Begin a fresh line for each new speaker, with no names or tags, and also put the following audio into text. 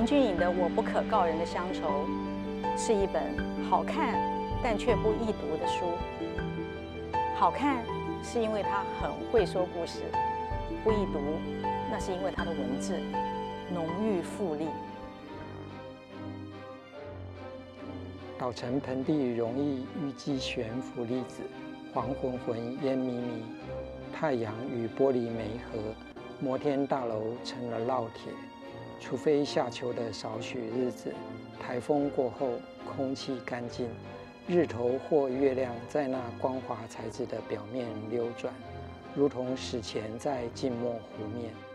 君颖的《我不可告人的乡愁》是一本好看但却不易读的书。好看是因为它很会说故事，不易读那是因为它的文字浓郁富丽。
老城盆地容易淤积悬浮粒子，黄浑浑烟迷迷，太阳与玻璃媒合，摩天大楼成了烙铁。除非夏秋的少许日子，台风过后空气干净，日头或月亮在那光滑材质的表面溜转，如同史前在静默湖面。